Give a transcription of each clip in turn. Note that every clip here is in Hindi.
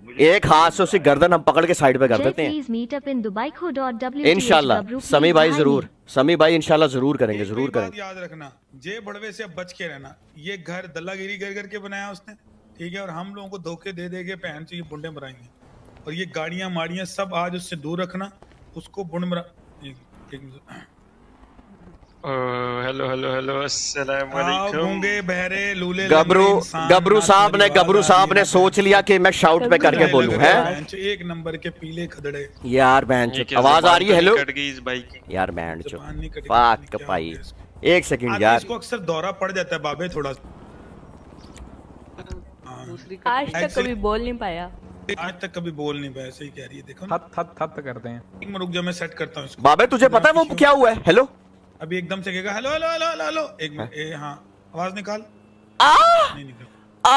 एक हाथ से उसी गर्दन हम पकड़ के साइड पे कर देते हैं इंशाल्लाह। समी भाई जरूर, समी भाई इंशाल्लाह जरूर करेंगे, जरूर करेंगे। याद रखना, जे बड़वे से बच के रहना। ये घर दल्लागिरी कर करके बनाया उसने, ठीक है, और हम लोगों को धोखे दे दे के पहन से ये बुंडे मराएंगे। और ये गाड़ियां माड़ियां सब आज उससे दूर रखना, उसको बुंड मरा। हेलो हेलो हेलो, अस्सलाम वालेकुम। गूंगे बहरे लूले गबरू साहब ने सोच लिया कि मैं शाउट पे करके बोलूं है। एक नंबर के पीले खदड़े यार बहन आवाज आ रही है? हेलो कट गई इस बाइक की। यार बहन चो भाई एक सेकंड यार, इसको अक्सर दौरा पड़ जाता है बाबे थोड़ा। आज तक कभी बोल नहीं पाया, आज तक कभी बोल नहीं पाया। सही कह रही है, देखो थप करते हैं। एक मिनट रुक जा, मैं सेट करता हूँ इसको। बाबे तुझे पता है वो क्या हुआ है? हेलो अभी एकदम से कहेगा हेलो हेलो हेलो हेलो। एक मिनट, हाँ आवाज निकाल। नहीं निकल।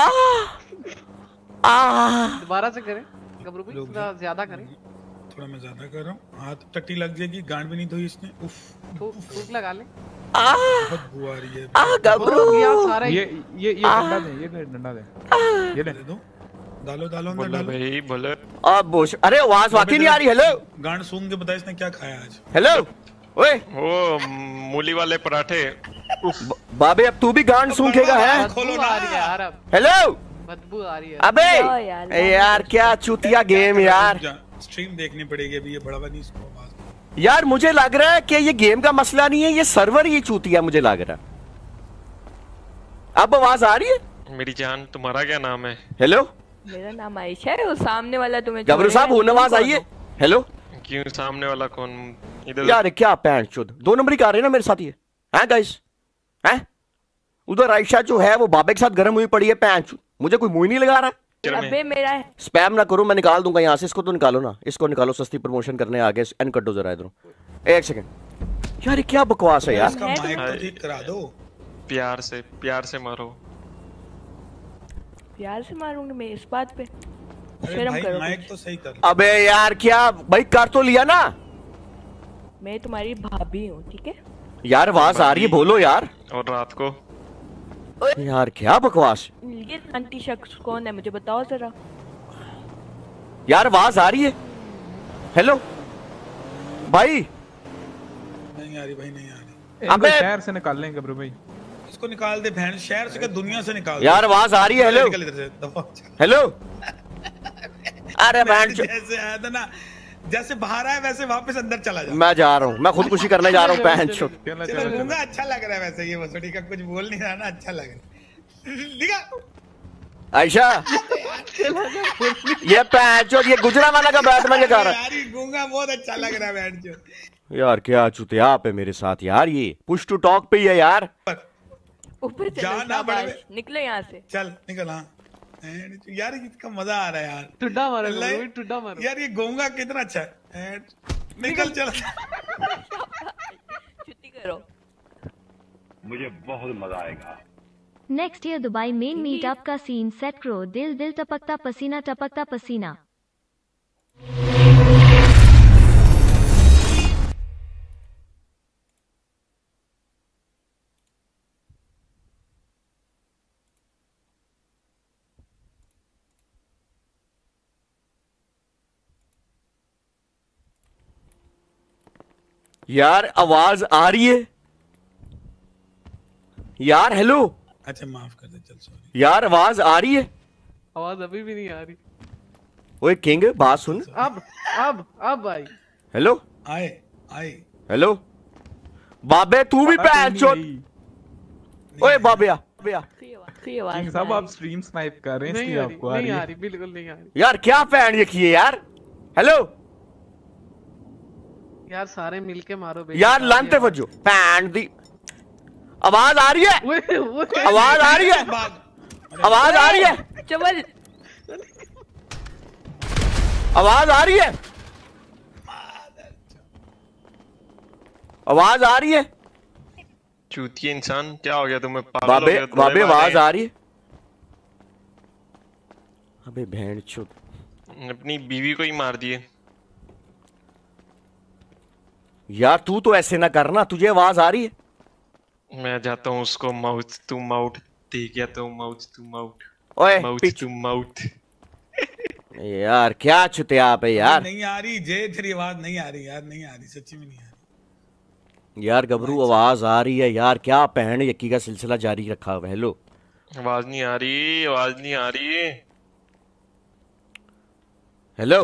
दोबारा से करें गबरू भाई, थोड़ा ज्यादा करें। थोड़ा मैं ज्यादा कर रहा हूँ, हाथ टट्टी लग जाएगी, गांड भी नहीं धोई इसने। उफ फूक लगा ले। बहुत बू आ रही है। गबरू ये डंडा दे, ये डंडा दे, ये ले दो। डालो डालो अंदर डालो भाई बोले। अब बोश, अरे आवाज वाकई नहीं आ रही। हेलो गांड सूंघ के बता इसने क्या खाया आज। हेलो ओए, वो मूली वाले पराठे। बाबे अब तू भी गांड सूंघेगा है? खोलो ना यार, अब हेलो बदबू आ रही है। अबे यार क्या चूतिया गेम यार। स्ट्रीम देखनी पड़ेगी अभी, ये बड़ा बनी इसको आवाज। यार मुझे लग रहा है कि ये गेम का मसला नहीं है, ये सर्वर ही चूतिया मुझे लग रहा है। अब आवाज आ रही है? मेरी जान, तुम्हारा क्या नाम है? हेलो मेरा नाम आयशा है, वो सामने वाला तुम्हें गबरू साहब उन आवाज आई है? हेलो क्यों सामने वाला कौन? इधर यार क्या पैंट चुद, 2 नंबर की आ रही है ना मेरे साथ ये हैं गाइस हैं? उधर आयशा जो है वो बाबे के साथ गर्म हुई पड़ी है पैंट, मुझे कोई मुंह नहीं लगा रहा। अबे मेरा है। स्पैम ना करो, मैं निकाल दूंगा यहाँ से। इसको तो निकालो ना, इसको निकालो, सस्ती प्रमोशन करने आगे। एन कर दो जरा इधर, एक सेकंड। यार ये क्या बकवास है यार। इसका माइक तो ठीक करा दो। प्यार से मारो। प्यार से मारूंगी मैं इस बात पे? अरे शर्म भाई करो। माइक तो सही कर। अबे यार क्या भाई, कर तो लिया ना। मैं तुम्हारी भाभी हूँ, ठीक है? यार आवाज आ रही है, बोलो यार। और रात को यार क्या बकवास। ये आंटी शख्स कौन है मुझे बताओ जरा। यार आवाज आ रही है? हेलो भाई। नहीं आ रही भाई, नहीं आ रही। अबे शहर से निकाल लेंगे गबरू भाई, इसको निकाल दे बहन, शहर से क्या दुनिया से निकाल दे। यार आवाज आ रही है? Hello hello. अरे बहन जैसे आया था ना, जैसे बाहर आया वैसे वापस अंदर चला जा। मैं जा रहा हूँ, मैं खुदकुशी करने जा रहा हूँ बहन चो। चलो अच्छा लग रहा है वैसे, ये वसुड़ी का कुछ बोल नहीं रहा ना, अच्छा लग रहा है। दिखा आयशा ये पैंचो, ये गुजरावाला का बैटमैन क्या कर रहा है यार? ये गूंगा बहुत अच्छा लग रहा है बैठो। यार क्या चुतिया आप है मेरे साथ यार। ये पुश टू टॉक पे ही है यार। ऊपर जाना बड़े, निकलो यहाँ से। चल निकल। हाँ यार इसका मजा आ रहा है यार। टुड्डा मारो टुड्डा मारो यार, ये गोंगा कितना अच्छा है। निकल चल। छुट्टी करो, मुझे बहुत मजा आएगा। नेक्स्ट ईयर दुबई मेन मीटअप का सीन सेट करो। दिल दिल टपकता पसीना। यार आवाज आ रही है यार? हेलो अच्छा माफ कर दे, चल सॉरी यार आवाज आ रही है? आवाज अभी भी नहीं आ रही। ओए किंग बात सुन। अब भाई हेलो आए हेलो बाबे, तू भी पैंचोद। ओए बाबिया किंग साहब आप स्ट्रीम स्नाइप कर रहे हैं, इसलिए आपको नहीं आ रही, बिल्कुल नहीं आ रही यार। क्या पैंट ये किए यार? हेलो यार, सारे मिलके मारो यार, लानते वजो पैंट दी। आवाज आ रही है? आवाज आ रही है? आवाज आ रही है? चवल आवाज आ रही है? आवाज आ रही है? चूतिया इंसान, क्या हो गया तुम्हें? बाबे बाबे आवाज आ रही है? अबे भेड़ चुप। अपनी बीवी को ही मार दिए यार। तू तो ऐसे ना करना, तुझे आवाज आ रही है? मैं जाता हूँ उसको माउथ टू माउथ, ठीक है? तो माउथ टू माउथ, ओए माउथ टू माउथ। यार क्या चुतिया आप है यार। नहीं आ रही जे, तेरी आवाज नहीं आ रही यार, नहीं आ रही, सच्ची में नहीं आ रही यार। गबरू आवाज आ रही है यार, क्या पहन यक्की का सिलसिला जारी रखा हुआ है। हेलो, आवाज नहीं आ रही, आवाज नहीं आ रही। हेलो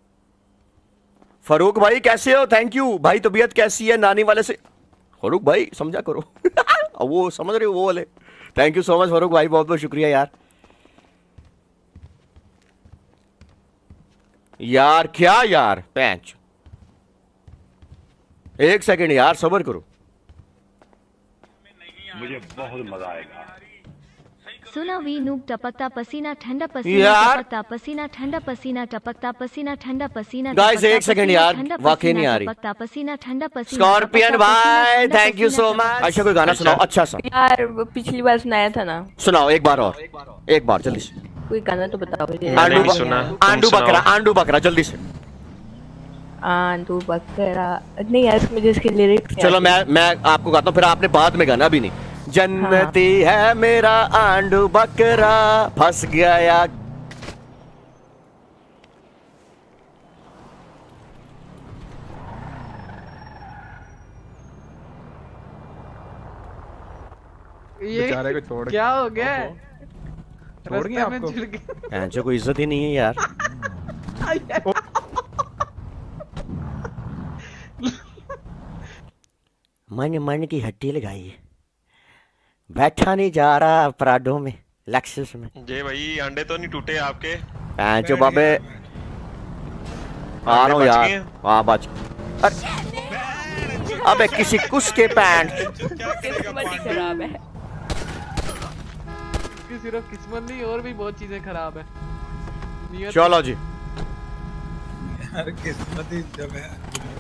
फरूक भाई कैसे हो? थैंक यू भाई। तबीयत कैसी है? नानी वाले से फरूक भाई समझा करो वो समझ रहे हो वो वाले। Thank you so much Farooq भाई, बहुत बहुत शुक्रिया यार। यार क्या यार पैंच, एक सेकंड यार सब्र करो। मुझे बहुत मजा आएगा। सुना वी नूब टपकता पसीना ठंडा पसीना यार। टपकता पसीना ठंडा पसीना टपकता पसीना ठंडा पसीना Guys, टपकता एक सेकंड पसीना यार, ठंडा वाकई नहीं पसीना आ रही। टपकता पसीना ठंडा पसीना स्कॉर्पियन टपकता पसीना भाई ठंडा थैंक यू पसीना सो मच। अच्छा कोई गाना सुनाओ अच्छा सा। यार वो पिछली बार सुनाया था ना, सुनाओ एक बार और, एक बार जल्दी से। कोई गाना तो बताओ मुझे। मैंने नहीं सुना, आंडू तुम बकरा, सुनाओ। आंडू बकरा जल्दी से। आंडू बकरा नहीं यार, मुझे इसके लिरिक्स चलो मैं आपको गाता हूँ, फिर आपने बाद में गाना भी नहीं। जन्नती है मेरा आंडू बकरा, फंस गया। ये बेचारे को छोड़ क्या हो गया? छोड़ गए रास्ते में आपको? छिड़ गए। जो कोई इज्जत ही नहीं है यार। मन की हड्डी लगाई है, बैठा नहीं जा रहा पराडों में लेक्सस में। जय भाई अंडे तो नहीं टूटे आपके? जो बाबे आ रहा हूँ बच यार। गए? हाँ बच। अरे अबे किसी कुछ के पैंट। किस्मत ही खराब है। इसकी सिर्फ किस्मत नहीं और भी बहुत चीजें खराब है। नियत चलो जी यार, किस्मत ही जब है।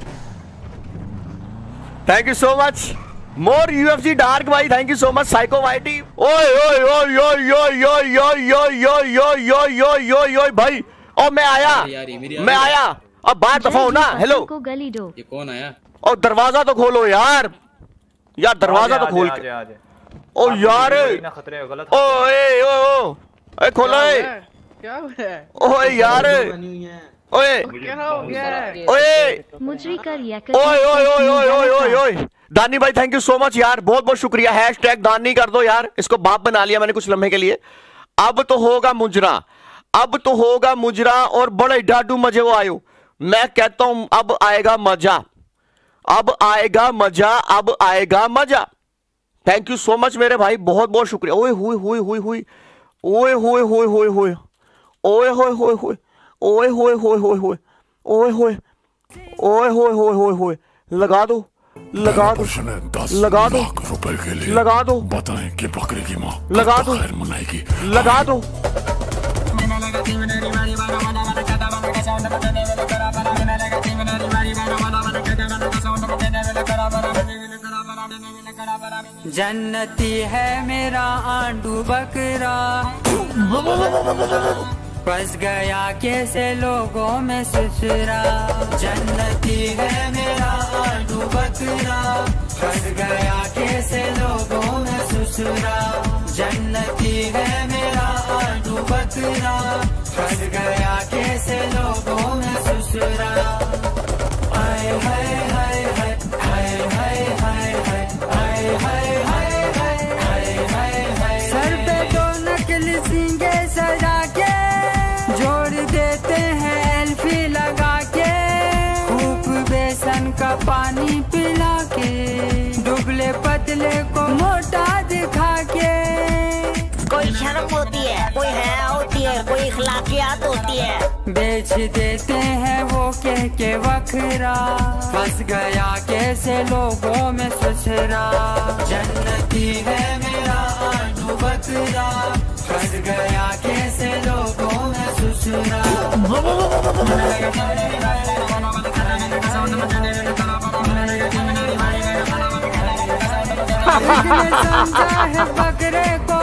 Thank you so much. More UFC dark भाई thank you so much. Psycho whitey ओए ओए ओए ओए ओए ओए ओए ओए ओए ओए ओए ओए ओए भाई। ओ मैं आया अब बाहर दफा हो ना। हेलो को गली दो। ये कौन आया? और दरवाजा तो खोलो यार, यार दरवाजा तो खोल के। ओ यार ओए ओए खोलो। क्या हुआ है? ओए यार ओए क्या हो गया है? ओए मुजरी कर ओए ओए ओए ओए ओए ओए ओए दानी भाई थैंक यू सो मच यार, बहुत बहुत शुक्रिया। हैशटैग दानी कर दो यार, इसको बाप बना लिया मैंने कुछ लम्हे के लिए। अब तो होगा मुजरा, अब तो होगा मुजरा और बड़े डाडू मजे वो आयो। मैं कहता हूं अब आएगा मजा, अब आएगा मजा, अब आएगा मजा। थैंक यू सो मच मेरे भाई, बहुत बहुत शुक्रिया। ओए हुई हुई हुई हुई ओए हुए हुए हुए हुए ओए हुए हुए हुए ओए हुए हुए हुए हुए ओए हुए ओए हुए हुए हुए हुए लगा दो लगा दो लगा दो रुपए के लिए लगा दो बताएं कि बकरी की माँ लगा दो खैर मनाएगी। लगा दो। जन्नती है मेरा आंडू बकरा, फंस गया कैसे लोगों में ससुरा। जन्नती है मेरा आंडू बकरा, फंस गया कैसे लोगों में ससुरा। जन्नती है मेरा आंडू बकरा, फंस गया कैसे लोगों में ससुरा। हाय हाय हाय हाय हाय हाय हाय हाय हाय हाय हाय हाय हाय। सर पे दो नकली सींगे सजा के, जोड़ देते हैं एल्फी लगा के। खूब बेसन का पानी पिला के, दुबले पतले को मोटा दिखा के। कोई शर्म होती है, कोई हया होती है, कोई इखलाकियात होती है। बेच देते हैं वो कह के वखरा, फंस गया कैसे लोगों में ससुरा। जन्नती है मेरा आंडू बकरा, फंस गया कैसे लोगों में ससुरा। समझा है बकरे को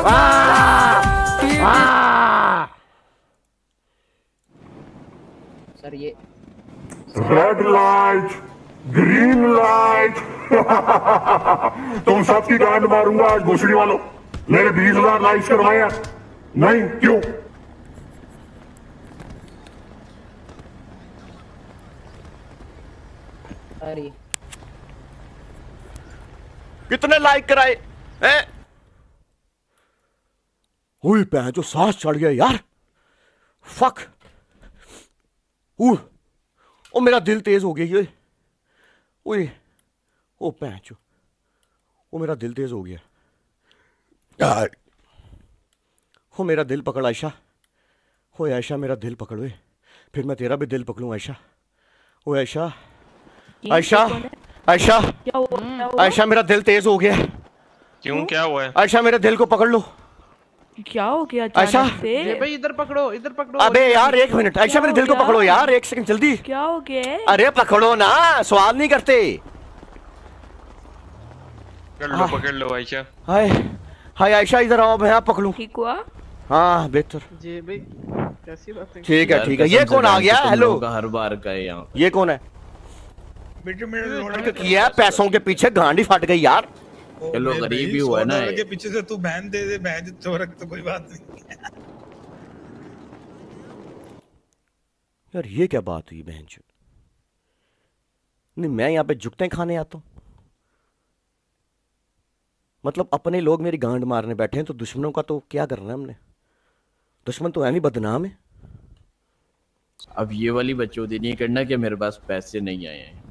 सर ये रेड लाइट ग्रीन लाइट तुम सबकी गांड मारूंगा आज घुसड़ी वालों। मेरे 20,000 लाइक्स करवाए हैं नहीं क्यों? अरे कितने लाइक कराए हैं? हुई पैं जो सांस चढ़ गया यार, फक। ओ मेरा दिल तेज हो गया ये। ओए ओ पैं जो, ओ मेरा दिल तेज हो गया यार। हो मेरा दिल पकड़ आयशा, हो आयशा मेरा दिल पकड़, वे फिर मैं तेरा भी दिल पकड़ूं आयशा। ओ आयशा, आयशा, आयशा, आयशा मेरा दिल तेज हो गया। क्यों, क्या हुआ है? आयशा मेरे दिल को पकड़ लो। क्या हो गया आयशा? ये भाई इधर पकड़ो, इधर पकड़ो। अबे यार एक मिनट, आयशा मेरे दिल को पकड़ो यार, एक सेकंड जल्दी। क्या हो गया? अरे पकड़ो ना, सवाल नहीं करते। पकड़ लो आयशा। हाय हाय आयशा इधर आओ, मैं पकड़ूं। ठीक हुआ? हाँ बेहतर। जी भाई कैसी बात है? ठीक है ठीक है। ये कौन आ गया? हेलो, हर बार का है यहाँ। ये कौन है? किया पैसों के पीछे गांडी फट गई यार। चलो गरीब ही हुआ ना के पीछे से तू बहन दे दे, बहन चोरक तो कोई बात नहीं यार। ये क्या बात हुई बहन चो? नहीं मैं यहाँ पे जुगते खाने आता हूँ, मतलब अपने लोग मेरी गांड मारने बैठे हैं तो दुश्मनों का तो क्या करना है हमने? दुश्मन तो है नहीं, बदनाम है। अब ये वाली बकचोदी नहीं करना कि मेरे पास पैसे नहीं आए हैं।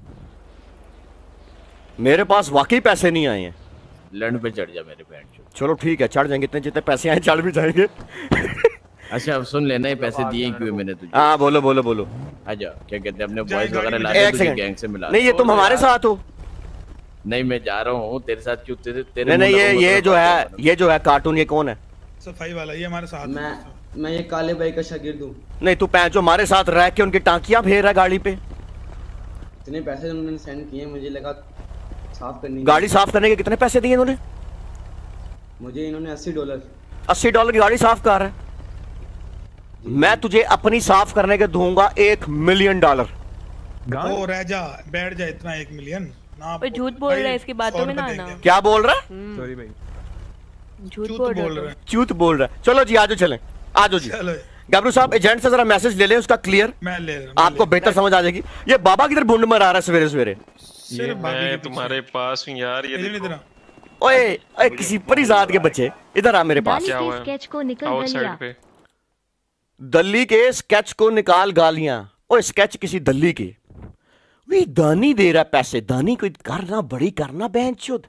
मेरे पास वाकई पैसे नहीं आए हैं। लंड पे चढ़ जा मेरे बैंड। चलो ठीक है, चढ़ जाएंगे, इतने जितने पैसे आए चढ़ भी जाएंगे। अच्छा अब सुन लेना, ये पैसे दिए क्यों मैंने तुझे? हाँ बोलो बोलो बोलो। आजा, क्या कहते हैं अपने बॉयज वगैरह ला के गैंग से मिला। नहीं ये तुम हमारे साथ हो। नहीं मैं जा रहा हूँ तेरे साथ। क्यों तेरे नहीं ये जो है कार्टून, ये कौन है? सफाई वाला, ये हमारे साथ। मैं ये काले भाई का शागिर्द हूँ। नहीं तू पैंच जो हमारे साथ रह के उनकी टांकियां फेर रहा है गाड़ी पे। इतने पैसे उन्होंने सेंड किए, मुझे लगा साफ करनी। गाड़ी साफ करने के कितने पैसे दिए इन्होंने? मुझे इन्होंने $80। $80 की गाड़ी साफ कर रहा है। मैं तुझे अपनी साफ करने के दूंगा $1 मिलियन। ओ रह जा, बैठ जा, इतना 1 मिलियन ना। झूठ बोल रहा है, इसकी बातों में ना आना। क्या बोल रहा है? सॉरी भाई, झूठ बोल रहा है। झूठ बोल रहा है। चलो जी आजो, चलें आजो जी। गबरू साहब एजेंट से जरा मैसेज ले लें उसका क्लियर, मैं ले रहा, आपको बेहतर समझ आ जाएगी। ये बाबा किधर भूंड मरा रहा है सवेरे सवेरे? मैं तुम्हारे पास हूँ यार। ये देखो। ओए किसी परिजात के बच्चे इधर आ मेरे पास। क्या हुआ? स्केच को निकल आउटसाइड पे दल्ली के स्केच को निकाल गालियां। ओए स्केच किसी दल्ली के, वे दानी दे रहा पैसे। दानी कोई करना बड़ी करना बहन चोद,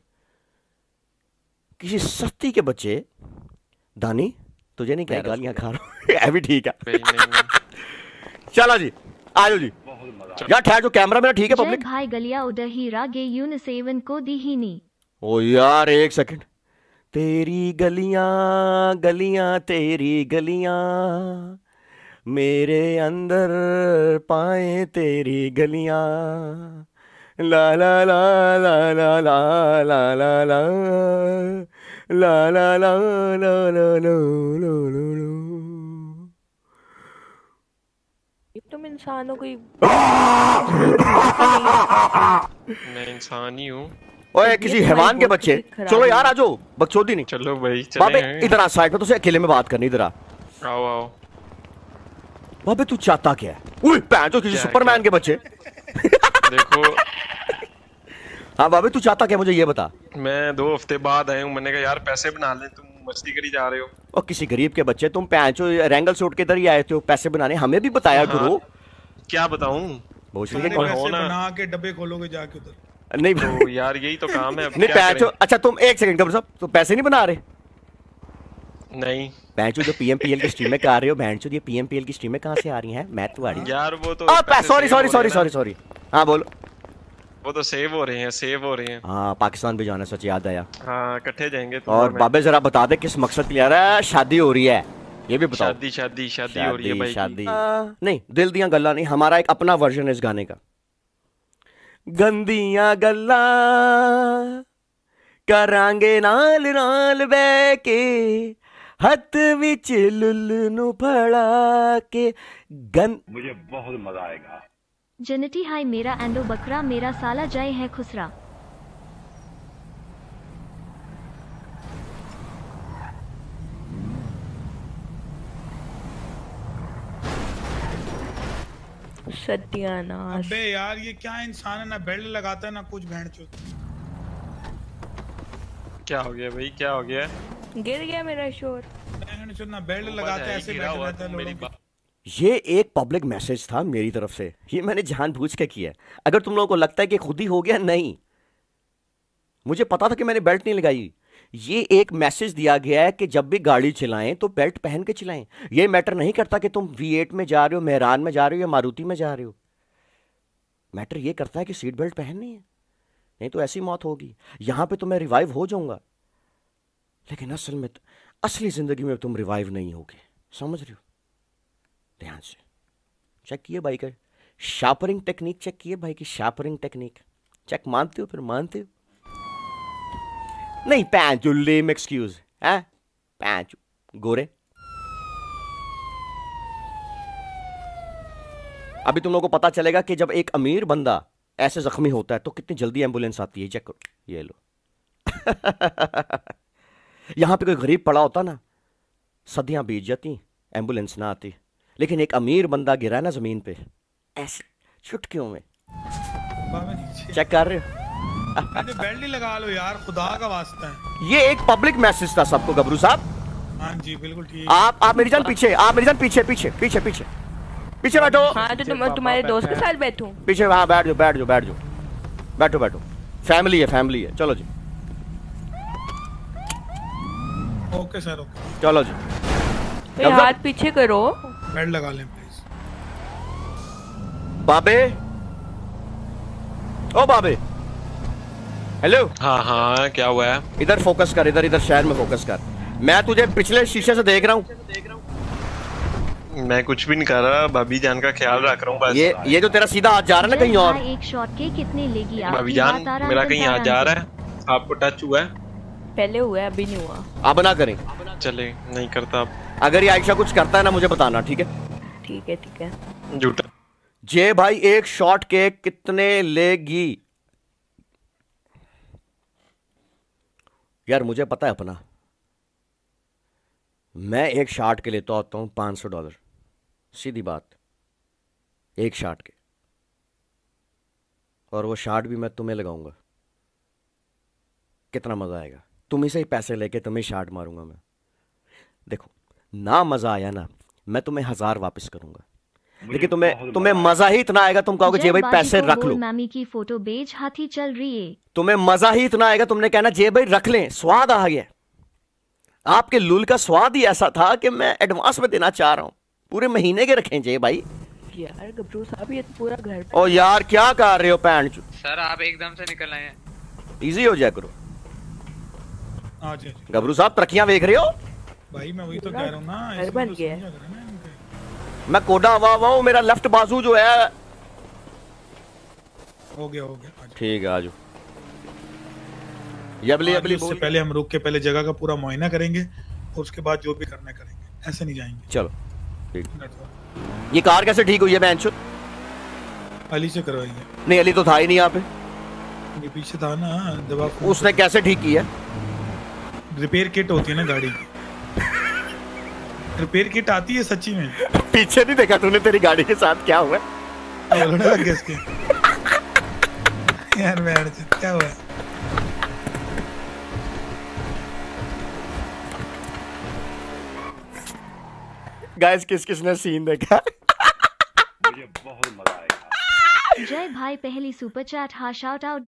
किसी सस्ती के बच्चे। दानी तुझे नहीं कह गालियां खा रहा है भी ठीक है। चलो जी आयो जी यार, ठहर जो कैमरा मेरा ठीक है पब्लिक। भाई गलिया उदही रागे यून सेवन को दी ही नहीं। ओ यार एक सेकंड। तेरी गलियां गलियां तेरी गलियां, मेरे अंदर पाए तेरी गलियां। ला ला ला ला ला ला ला ला ला ला ला ला ला ला ला। तुम इंसानों को मैं इंसान ही हूँ। ओए किसी हैवान के बच्चे। चलो यार आ जाओ, बकचोदी नहीं। चलो भाई बाबे इधर आ, साइड पे तुझसे अकेले में बात करनी। इधर आ। आओ आओ। बाबे तू चाहता क्या है? उई पैंचो किसी सुपरमैन के बच्चे। देखो हाँ बाबे तू चाहता क्या, मुझे ये बता। मैं 2 हफ्ते बाद आया हूँ, मैंने कहा यार पैसे बना ले, तुम मस्ती करी जा रहे हो। और किसी गरीब के बच्चे, तुम पैंचो रेंगल सूट के इधर ही आए थे पैसे बनाने, हमें भी बताया करो। क्या बताऊँ? भोसड़ी के बना के डब्बे खोलोगे जाके उधर। नहीं तो यार यही तो काम है। नहीं पैंचो। अच्छा तुम एक सेकंड गबर साहब, तो पैसे नहीं बना रहे? नहीं पैंचो जो पीएमपीएल की स्ट्रीमें कर रहे हो, पैंचो ये पीएमपीएल की स्ट्रीमें कहाँ से आ रही हैं? मैं तुम्हारी यार वो तो सॉरी हाँ बोलो। वो तो सेव हो रहे हैं। हाँ पाकिस्तान भी जाना, सच याद आया। हाँ इकट्ठे जाएंगे। और बाबे जरा बता दे किस मकसद के लिए आ रहा है? शादी हो रही है ये भी बताओ। शादी हो रही है भाई। शादी नहीं, दिल दियां गल्ला नहीं, हमारा एक अपना वर्जन है इस गाने का। गंदियां गल्ला करांगे नाल नाल बह के, हथ विच लुल्ल नु फड़ा के मुझे बहुत मजा आएगा। जनती हाय मेरा एंडो बकरा, मेरा साला जय है खुसरा। सत्यानाश। अबे यार ये क्या इंसान है, ना बेल्ट लगाता है ना कुछ, भैंचोद। क्या हो गया भाई, क्या हो गया? गिर गया मेरा शोर। भैंचोद ना बेल्ट लगाता है, ऐसे बैठा रहता है लोगों के। ये एक पब्लिक मैसेज था मेरी तरफ से, ये मैंने जानबूझ के किया। अगर तुम लोगों को लगता है कि खुद ही हो गया, नहीं, मुझे पता था कि मैंने बेल्ट नहीं लगाई। ये एक मैसेज दिया गया है कि जब भी गाड़ी चलाएं तो बेल्ट पहन के चलाएं। ये मैटर नहीं करता कि तुम V8 में जा रहे हो, मेहरान में जा रहे हो या मारुति में जा रहे हो। मैटर ये करता है कि सीट बेल्ट पहननी है, नहीं तो ऐसी मौत होगी। यहां पे तो मैं रिवाइव हो जाऊंगा, लेकिन असल में असली जिंदगी में तुम रिवाइव नहीं होगे, समझ रहे हो? ध्यान से चेक किए भाई का शार्परिंग टेक्निक, चेक किए भाई की शार्परिंग टेक्निक चेक। मानते हो? फिर मानते हो? नहीं पैंच लेम एक्सक्यूज है, पैंच गोरे। अभी तुम लोगों को पता चलेगा कि जब एक अमीर बंदा ऐसे जख्मी होता है तो कितनी जल्दी एम्बुलेंस आती है। चेक करो, ये लो। यहां पे कोई गरीब पड़ा होता ना, सदियां बीत जाती, एम्बुलेंस ना आती। लेकिन एक अमीर बंदा गिरा ना जमीन पे, ऐसे चुटकियों में। चेक कर रहे हो? बेल्ट ही लगा लो यार, खुदा का वास्ता है। ये एक पब्लिक मैसेज था सबको, गबरू साहब। हाँ जी बिल्कुल ठीक। आप मेरी जान पीछे, आप मेरी जान पीछे पीछे पीछे पीछे पीछे बैठो। हाँ तो तुम्हारे दोस्त के साथ बैठूं? पीछे, वहां बैठ जाओ, बैठ जाओ, बैठ जाओ, बैठो बैठो। फैमिली है, फैमिली है। चलो जी, ओके सर, ओके। चलो जी, तो हाथ पीछे करो। बेल्ट लगा लें प्लीज। बाबे, ओ बाबे, हेलो। हाँ हाँ, क्या हुआ है? इधर फोकस कर, इधर इधर शहर में फोकस कर। मैं तुझे पिछले शीशे से देख रहा हूँ। मैं कुछ भी नहीं कर रहा, भाभी जान का ख्याल रख रहा हूँ बस। ये जो तेरा सीधा हाथ जा रहा है ना कहीं और। एक शॉट के कितने लेगी आप? भाभी जान मेरा कहीं हाथ जा रहा है, आपको टच हुआ है? पहले हुआ है, अभी नहीं हुआ। अब ना करें, चले नहीं करता। अगर ये आयशा कुछ करता है ना मुझे बताना, ठीक है? ठीक है ठीक है। झूठा जे भाई, एक शॉट के कितने लेगी? यार मुझे पता है अपना, मैं एक शॉट के लेता होता हूं $500, सीधी बात, एक शॉट के। और वो शॉट भी मैं तुम्हें लगाऊंगा। कितना मजा आएगा, तुम्ही से ही पैसे लेके तुम्हें शॉट मारूंगा मैं। देखो, ना मजा आया ना, मैं तुम्हें 1000 वापस करूंगा, लेकिन तुम्हें मजा ही इतना आएगा, तुम कहोगे जे भाई पैसे रख लो। मामी की फोटो बेच हाथी चल रही है। तुम्हें मजा ही इतना आएगा, तुमने कहना जे भाई रख लें, स्वाद आ गया। आपके लूल का स्वाद ही ऐसा था कि मैं एडवांस में देना चाह रहा हूं, पूरे महीने के रखें जे भाई। यार गबरू साहब, ये तो पूरा घर। ओ यार क्या कर रहे हो पैंट? सर आप एकदम से निकल आए हैं। इजी हो जाया करो। जी गबरू साहब, तरक्कियां देख रहे हो भाई? मैं वही तो कह रहा हूँ ना, घर बन गया। मैं कोडा वाह, मेरा लेफ्ट बाजू जो है हो गया। ठीक है, आजो। ये अबली उससे पहले हम रुक के पहले जगह का पूरा मुआयना करेंगे और उसके बाद जो भी करना करेंगे, ऐसे नहीं जाएंगे। चलो ठीक। ये कार कैसे ठीक हुई है बेंचो? अली से करवाई है। नहीं, अली तो था ही नहीं यहाँ पे, ये पीछे था ना। जब आप उसने कैसे ठीक किया? रिपेयर किट होती है ना गाड़ी की, रिपेयर किट आती है सच्ची में। पीछे नहीं देखा तूने तेरी गाड़ी के साथ क्या हुआ? लग गया इसके। यार क्या हुआ? गाइस, किसने सीन देखा? मुझे बहुत मजा आएगा। जय भाई, पहली सुपर चैट। हाँ, शाउट आउट।